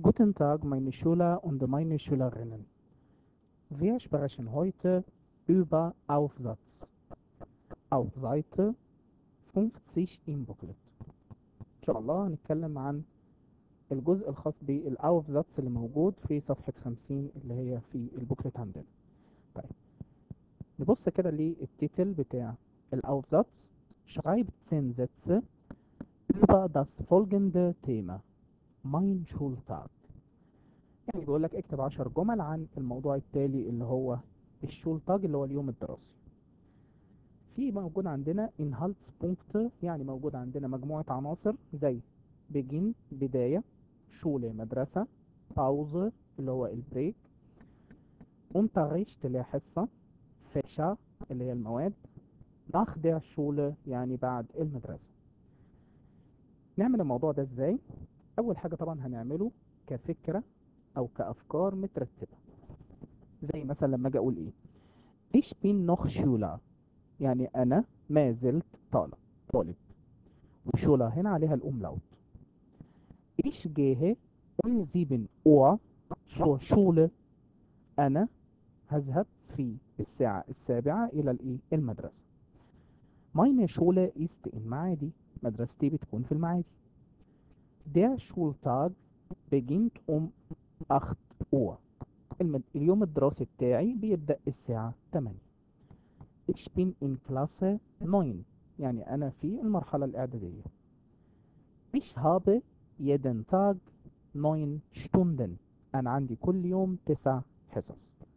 Guten Tag, meine Schüler und meine Schülerinnen. Wir sprechen heute über Aufsatz auf Seite 50 im Booklet. إن شاء الله هنتكلم عن الجزء الخاص بالأوفسatz اللي موجود في صفحة 50 اللي هي في البوكلت عندنا. طيب نبص كده للتيتل بتاع الأوفسatz. Schreibt 10 Sätze über das folgende Thema. Mein Schultag. يعني بيقول لك اكتب 10 جمل عن الموضوع التالي اللي هو الشولتاج اللي هو اليوم الدراسي. في موجود عندنا Inhaltspunkte، يعني موجود عندنا مجموعة عناصر زي begin بداية، شولة مدرسة، Pause اللي هو البريك، Unterricht اللي هي حصة، Fächer اللي هي المواد، nach der Schule يعني بعد المدرسة. نعمل الموضوع ده ازاي؟ أول حاجة طبعا هنعمله كفكرة أو كأفكار مترتبة، زي مثلا لما أجي أقول إيه Ich bin noch Schüler، يعني أنا ما زلت طالب، وشولا هنا عليها الأملاوت. Ich gehe um 7 Uhr zur Schule، أنا هذهب في الساعة 7 إلى المدرسة. Meine Schule ist in معادي، مدرستي بتكون في المعادي. Der Schultag beginnt um 8 Uhr، اليوم الدراسي بتاعي بيبدأ الساعة 8. Ich bin in Klasse 9، يعني أنا في المرحلة الإعدادية. Ich habe jeden Tag 9 Stunden، أنا عندي كل يوم 9 حصص.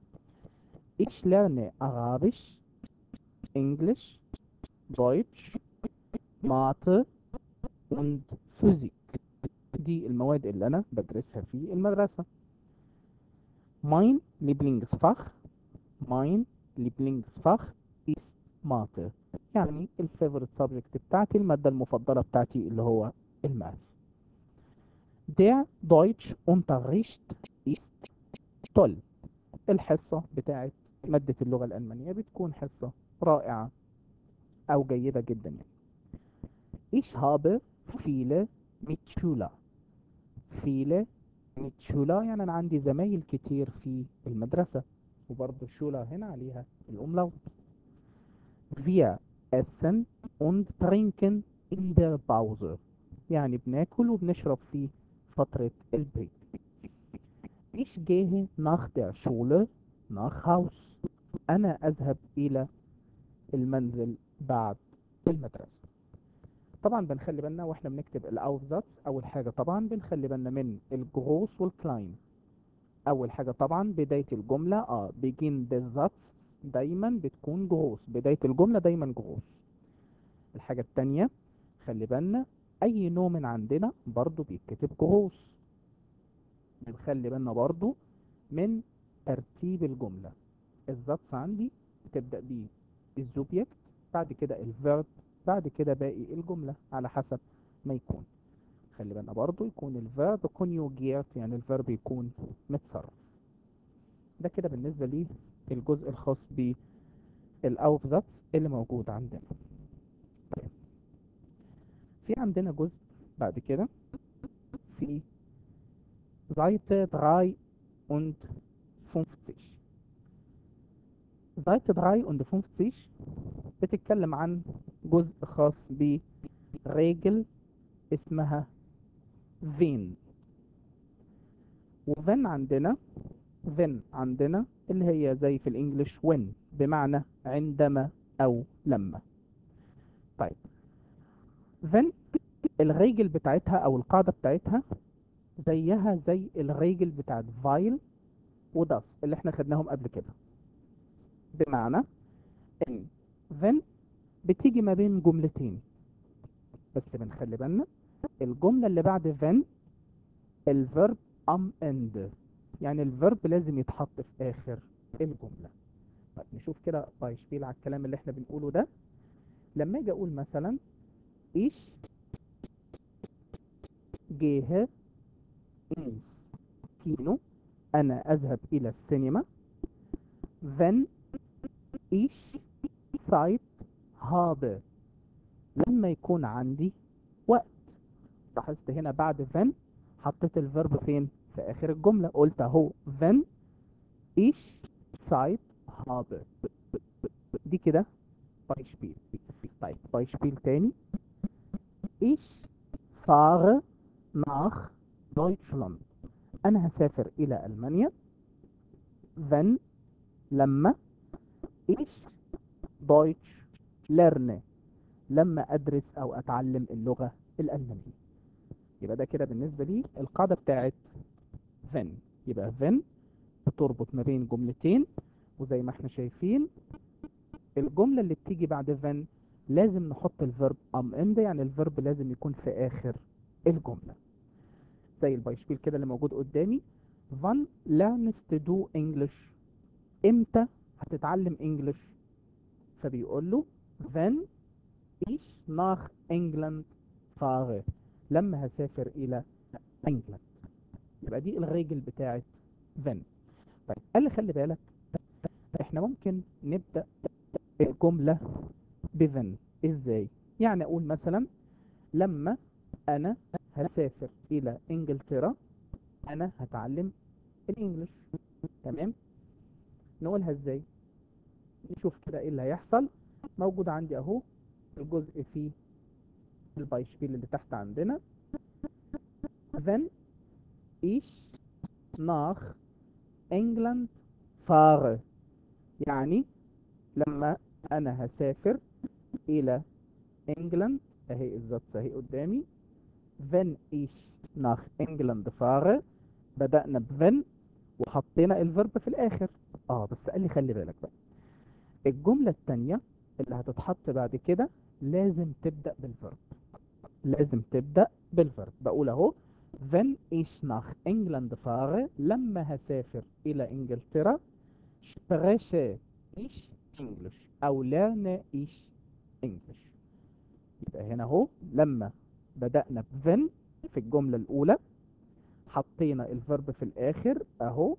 Ich lerne Arabisch، Englisch، Deutsch، Mathe und Physik، دي المواد اللي أنا بدرسها في المدرسة. Mein Lieblingsfach، mein Lieblingsfach ist Mathe، يعني الفيفوريت سبجكت بتاعتي، المادة المفضلة بتاعتي اللي هو الماث. Der Deutschunterricht ist toll، الحصة بتاعت مادة اللغة الألمانية بتكون حصة رائعة أو جيدة جدا يعني. Ich habe viele Mitschüler، viele Mitschüler يعني أنا عندي زمايل كتير في المدرسة، وبرضه الشولة هنا عليها الأملاوت. Wir essen und trinken in der Pause، يعني بناكل وبنشرب في فترة البريك. Ich gehe nach der Schule nach Haus، أنا أذهب إلى المنزل بعد المدرسة. طبعا بنخلي بالنا واحنا بنكتب الأوفزاتس، أول حاجة طبعا بنخلي بالنا من الجروس والكلاين. أول حاجة طبعا بداية الجملة begin the Satz دايما بتكون جروس، بداية الجملة دايما جروس. الحاجة التانية خلي بالنا أي نوع من عندنا برضو بيتكتب جروس. بنخلي بالنا برضو من ترتيب الجملة. الزاتس عندي بتبدأ بالزوبيكت، بعد كده الفيرب، بعد كده باقي الجملة على حسب ما يكون. خلي بالنا برضو يكون الفيرب كونيوجيرت، يعني الفيرب يكون متصرف. ده كده بالنسبة لي الجزء الخاص بالأوفزاتس اللي موجود عندنا. طيب في عندنا جزء بعد كده في Seite 53. Seite 53 بتتكلم عن جزء خاص بريجل اسمها فين. وفين عندنا اللي هي زي في الانجليش when، بمعنى عندما او لما. طيب فين الريجل بتاعتها او القاعدة بتاعتها زيها زي الريجل بتاعت فايل وداس اللي احنا خدناهم قبل كده، بمعنى ان فين بتيجي ما بين جملتين، بس بنخلي بالنا الجملة اللي بعد فين الفيرب ام اند، يعني الفيرب لازم يتحط في اخر الجملة. طيب نشوف كده بايشبيل على الكلام اللي احنا بنقوله ده. لما اجي اقول مثلا ich gehe ins Kino، انا اذهب الى السينما. wenn ich Zeit habe، لما يكون عندي وقت. لاحظت هنا بعد when حطيت الفيرب فين؟ في آخر الجملة. قلت أهو wenn ich Zeit habe. دي كده Beispiel. طيب Beispiel تاني. Ich fahre nach Deutschland. أنا هسافر إلى ألمانيا wenn لما ich Deutsch lerne، لما أدرس أو أتعلم اللغة الألمانية. يبقى ده كده بالنسبة لي القاعدة بتاعت wenn. يبقى when بتربط ما بين جملتين، وزي ما احنا شايفين الجملة اللي بتيجي بعد when لازم نحط الفيرب am Ende، يعني الفيرب لازم يكون في آخر الجملة. زي البايشبيل كده اللي موجود قدامي. wann lernst du English؟ امتى هتتعلم انجلش؟ فبيقول له wenn ich nach England fahre، لما هسافر إلى انجلند. يبقى دي الريجل بتاعت when. طيب قال لي خلي بالك، احنا ممكن نبدأ الجملة بفن. ازاي؟ يعني اقول مثلا لما انا هسافر الى انجلترا انا هتعلم الانجليش. تمام، نقولها ازاي؟ نشوف كده ايه اللي هيحصل. موجود عندي اهو الجزء فيه البايشبيل اللي تحت عندنا. wenn ich nach England fahre، يعني لما انا هسافر الى انجلاند. اهي الزبط اهي قدامي. wenn ich nach England fahre، بدأنا بven وحطينا الفيرب في الاخر. بس قال لي خلي بالك بقى، الجملة التانية اللي هتتحط بعد كده لازم تبدأ بالفيرب. لازم تبدأ بالفيرب. بقول اهو wenn ich nach England fahre، لما هسافر الى انجلترا spreche ich English او lerne ich English. يبقى هنا اهو لما بدأنا بفن في الجملة الأولى حطينا الفيرب في الآخر اهو،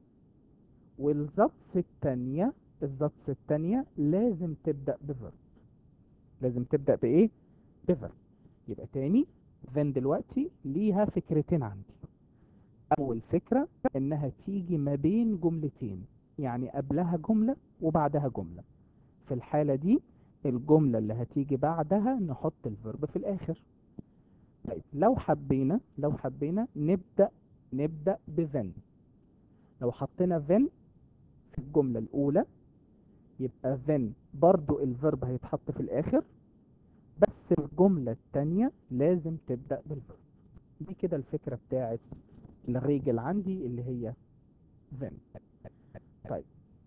والزبط التانية الزبط التانية لازم تبدأ بفيرب. لازم تبدأ بإيه؟ بفيرب. يبقى تاني فن دلوقتي ليها فكرتين عندي. أول فكرة إنها تيجي ما بين جملتين، يعني قبلها جملة وبعدها جملة. في الحالة دي الجملة اللي هتيجي بعدها نحط الفيرب في الآخر. طيب لو حبينا نبدأ بفن. لو حطينا فن في الجملة الأولى يبقى فن برضو الفيرب هيتحط في الآخر، بس الجملة التانية لازم تبدأ بالفيرب. دي كده الفكرة بتاعت الريجل عندي اللي هي فن. طيب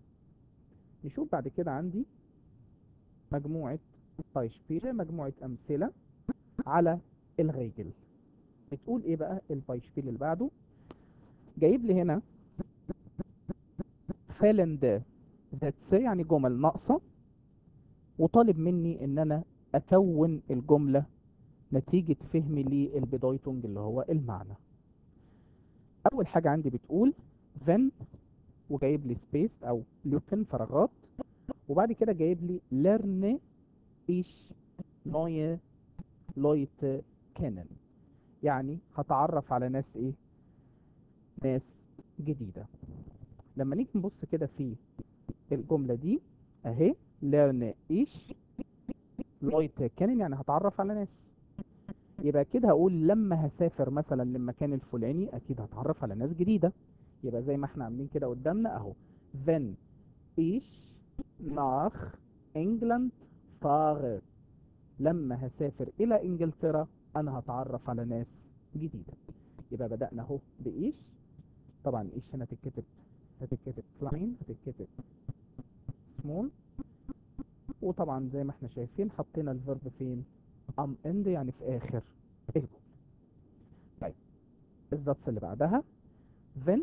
نشوف بعد كده عندي مجموعة بايشبيل، مجموعة أمثلة على الريجل. بتقول ايه بقى البايشبيل اللي بعده؟ جايب لي هنا فيلند ذاتس، يعني جمل ناقصة، وطالب مني ان انا اكون الجملة نتيجة فهمي للبدايتونج اللي هو المعنى. اول حاجة عندي بتقول then، وجايب لي سبيس او لوكن فراغات، وبعد كده جايب لي lerne ich neue Leute kennen، يعني هتعرف على ناس ايه؟ ناس جديدة. لما نيجي نبص كده في الجملة دي اهي lerne ich Leute kennen، يعني هتعرف على ناس. يبقى اكيد هقول لما هسافر مثلا للمكان الفلاني اكيد هتعرف على ناس جديدة. يبقى زي ما احنا عاملين كده قدامنا اهو wenn ich nach England fahre، لما هسافر الى انجلترا انا هتعرف على ناس جديدة. يبقى بدأنا اهو بإيش. طبعا إيش هنا هتتكتب klein، هتتكتب small، وطبعا زي ما احنا شايفين حطينا الفيرب فين؟ am end، يعني في آخر الجملة. طيب الزبط اللي بعدها wenn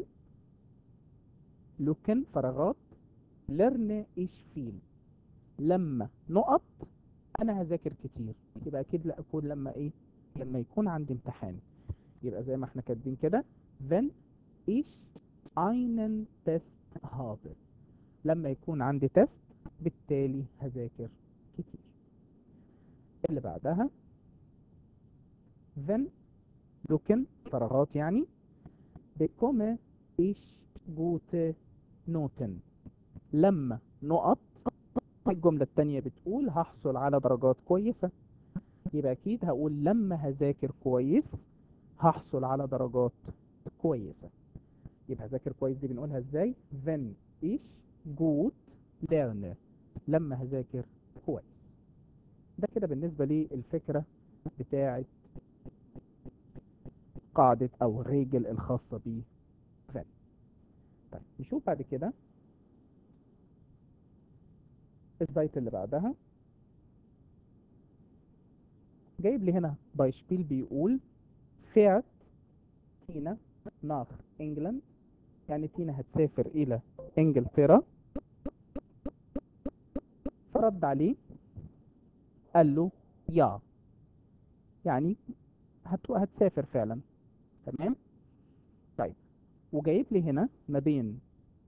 لوكن فراغات lerne ich viel، لما نقط انا هذاكر كتير. يبقى اكيد لا اكون لما ايه؟ لما يكون عندي امتحان. يبقى زي ما احنا كاتبين كده wenn ich einen Test habe، لما يكون عندي تيست بالتالي هذاكر كتير. اللي بعدها wenn لوكن فراغات يعني bekomme ich gute Noten. لما نقط الجملة التانية بتقول هحصل على درجات كويسة، يبقى أكيد هقول لما هذاكر كويس هحصل على درجات كويسة. يبقى هذاكر كويس دي بنقولها ازاي؟ wenn ich gut lerne. لما هذاكر كويس. ده كده بالنسبة لي الفكرة بتاعة قاعدة أو الريجل الخاصة ب when. طيب نشوف بعد كده الزيت اللي بعدها. جايب لي هنا بايشبيل بيقول fährt تينا nach انجلاند، يعني تينا هتسافر إلى إنجلترا. فرد عليه قال له يا، يعني هتسافر فعلا. تمام. طيب وجايب لي هنا ما بين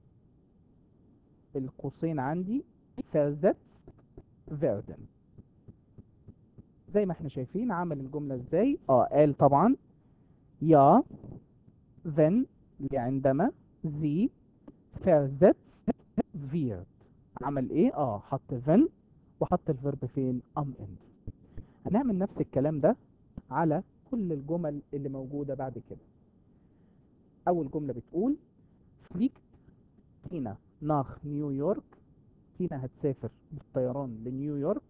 القوسين عندي versetzt werden. زي ما احنا شايفين عمل الجملة ازاي. قال طبعا يا wenn عندما sie versetzt wird. عمل ايه؟ حط wenn وحط الفيرب فين؟ am end. هنعمل نفس الكلام ده على كل الجمل اللي موجودة بعد كده. اول جملة بتقول fliegt تينا nach نيويورك. تينا هتسافر بالطيران لنيويورك.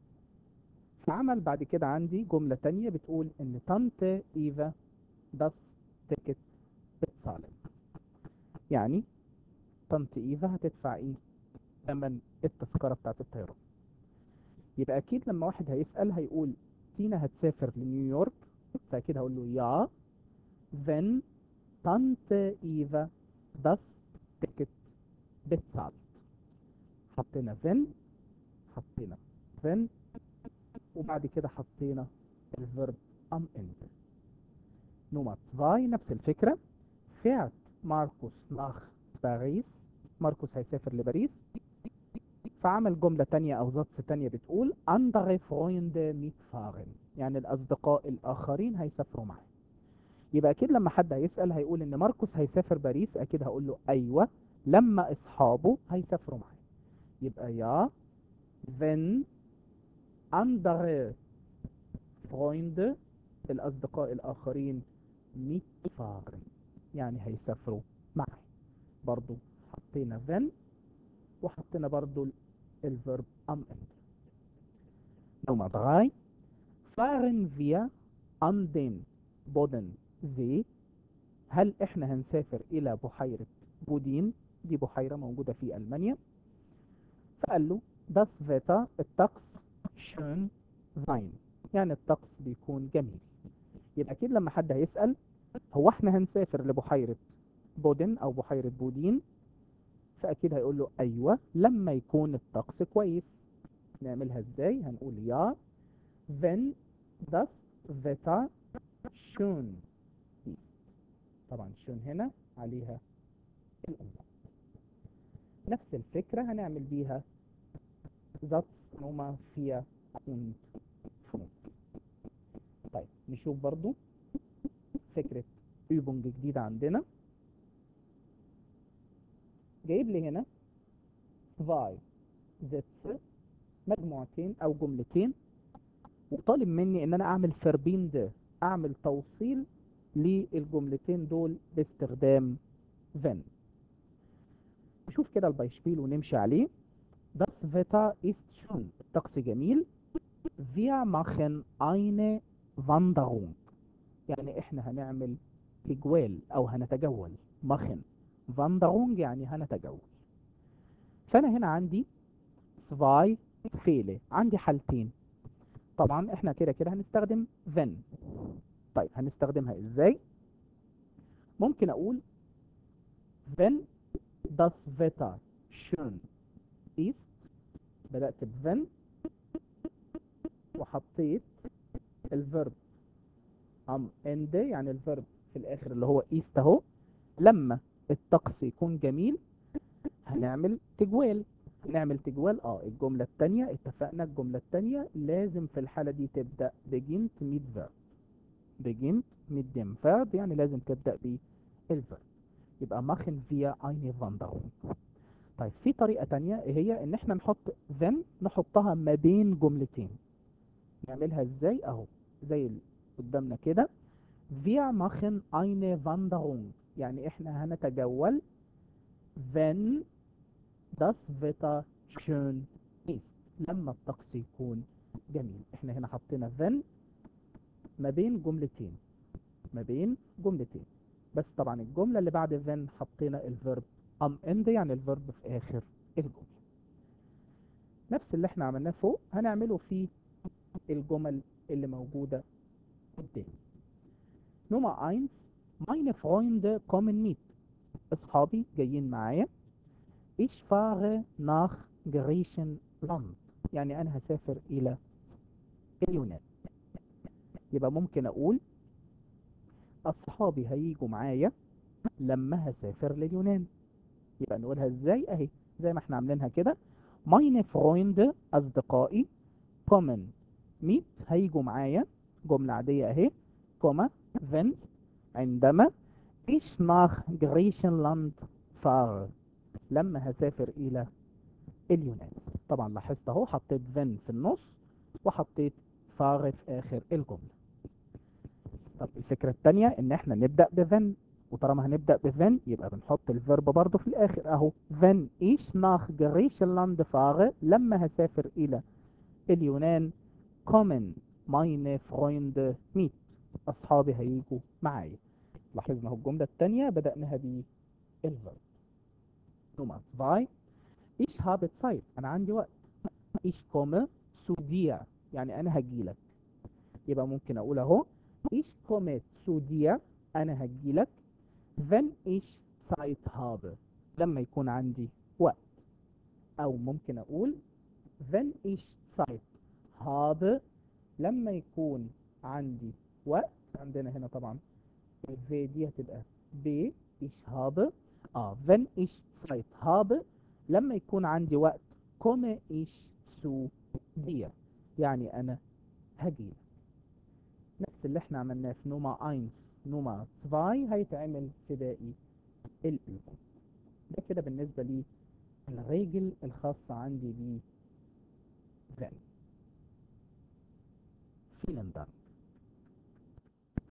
فعمل بعد كده عندي جملة تانية بتقول ان تانت ايفا das ticket bezahlen. يعني طنط ايفا هتدفع ايه؟ ثمن التذكرة بتاعت الطيران. يبقى اكيد لما واحد هيسأل هيقول تينا هتسافر لنيويورك، فاكيد هقول له يا wenn Tante Eva das Ticket bezahlt. حطينا wenn، حطينا wenn، وبعد كده حطينا الفيرب am Ende. نمرة 2 نفس الفكرة. fährt ماركوس nach باريس. ماركوس هيسافر لباريس. فعمل جملة تانية أو ضبط تانية بتقول andere Freunde mitfahren، يعني الأصدقاء الآخرين هيسافروا معي. يبقى أكيد لما حد هيسأل هيقول إن ماركوس هيسافر باريس، أكيد هقول له أيوة لما أصحابه هيسافروا معي. يبقى يا wenn andere Freunde الأصدقاء الآخرين mitfahren، يعني هيسافروا معي. برضو حطينا wenn وحطينا برضو الفيرب am Ende. نمرة 3 fahren wir an den Bodensee. هل احنا هنسافر الى بحيرة بودين؟ دي بحيرة موجودة في ألمانيا. فقال له das Wetter الطقس schön sein، يعني الطقس بيكون جميل. يبقى اكيد لما حد هيسأل هو احنا هنسافر لبحيرة بودن او بحيرة بودين، فاكيد هيقول له ايوه لما يكون الطقس كويس. نعملها ازاي؟ هنقول يا wenn das Wetter schön ist. طبعا schön هنا عليها الأمر. نفس الفكرة هنعمل بيها Satz Nummer 4 und 5. طيب نشوف برضو فكرة Übung جديدة عندنا. جايب لي هنا 2 Sätze، مجموعتين أو جملتين، وطالب مني إن أنا أعمل Verbinde، أعمل توصيل للجملتين دول باستخدام wenn. نشوف كده البايشبيل ونمشي عليه. Das Wetter ist schön، الطقس جميل. Wir machen eine Wanderung، يعني احنا هنعمل تجوال او هنتجول. machen Wanderung يعني هنتجول. فانا هنا عندي zwei Fälle، عندي حالتين. طبعا احنا كده كده هنستخدم wenn. طيب هنستخدمها ازاي؟ ممكن اقول wenn das Wetter schön ist، بدأت ب wenn وحطيت الفيرب am Ende، يعني الفيرب في الاخر اللي هو ist اهو. لما الطقس يكون جميل هنعمل تجوال. نعمل تجوال. الجملة التانية اتفقنا، الجملة التانية لازم في الحالة دي تبدأ beginnt mit verb. beginnt mit dem verb يعني لازم تبدأ الفيرب. يبقى machen wir eine Wanderung. طيب في طريقة تانية هي ان احنا نحط then نحطها ما بين جملتين. نعملها ازاي؟ اهو زي قدامنا كده. Wir machen eine Wanderung، يعني احنا هنتجول wenn das Wetter schön ist، لما الطقس يكون جميل. احنا هنا حطينا then ما بين جملتين، ما بين جملتين. بس طبعا الجملة اللي بعد then حطينا الفيرب am end، يعني الفيرب في آخر الجملة. نفس اللي احنا عملناه فوق هنعمله في الجمل اللي موجودة قدامي. نمرة 1 meine Freunde kommen mit، اصحابي جايين معايا. ich fahre nach Griechenland، يعني انا هسافر الى اليونان. يبقى ممكن اقول اصحابي هيجوا معايا لما هسافر لليونان. يبقى نقولها ازاي؟ اهي زي ما احنا عاملينها كده. meine Freunde اصدقائي kommen mit هيجوا معايا، جملة عادية اهي، كوما wenn عندما ich nach Griechenland fahre لما هسافر الى اليونان. طبعا لاحظت اهو حطيت then في النص وحطيت fahre في اخر الجملة. طب الفكرة التانية ان احنا نبدأ بذن، وطالما هنبدأ بذن يبقى بنحط الفيرب برضه في الاخر اهو. wenn ich nach Griechenland fahre لما هسافر الى اليونان kommen meine Freunde mit اصحابي هيجوا معايا. لاحظنا اهو الجملة التانية بدأناها بالفيرب. نمرة 2 ich habe Zeit، انا عندي وقت. ich komme zu dir، يعني انا هجيلك. يبقى ممكن اقول اهو ich komme zu dir، انا هجيلك wenn ich Zeit habe، لما يكون عندي وقت. او ممكن اقول wenn ich Zeit habe، لما يكون عندي وقت. عندنا هنا طبعا الفي دي هتبقى ب ich habe. wenn ich Zeit habe، لما يكون عندي وقت komme ich zu dir، يعني انا هجيلك. نفس اللي احنا عملناه في نوما 1 نوما 2 هيتعمل في باقي الألوان. ده كده بالنسبة لي الريجل الخاصة عندي ب then. vielen Dank.